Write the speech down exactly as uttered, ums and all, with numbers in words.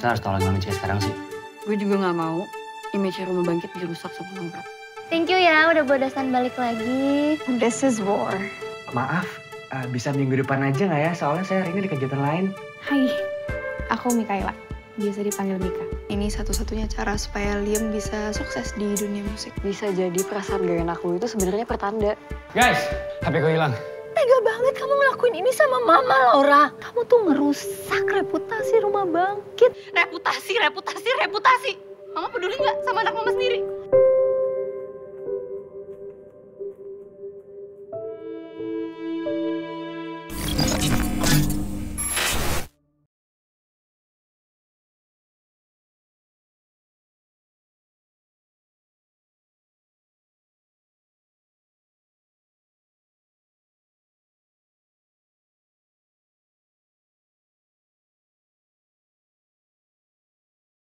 Kita harus tolong Mami Cia sekarang sih. Gue juga gak mau image Rumah Bangkit dirusak sama Laura. Thank you ya udah bodasan balik lagi. This is war. Maaf, uh, bisa minggu depan aja nggak ya? Soalnya saya hari ini ada kegiatan lain. Hai, aku Mikaela. Biasa dipanggil Mika. Ini satu-satunya cara supaya Liam bisa sukses di dunia musik. Bisa jadi perasaan gak enak lu itu sebenarnya pertanda. Guys, H P ku hilang. Tega banget kamu ngelakuin ini sama Mama, Laura. Kamu tuh ngerusak reputasi Rumah Bangkit. Reputasi, reputasi, reputasi. Mama peduli nggak sama anak mama sendiri?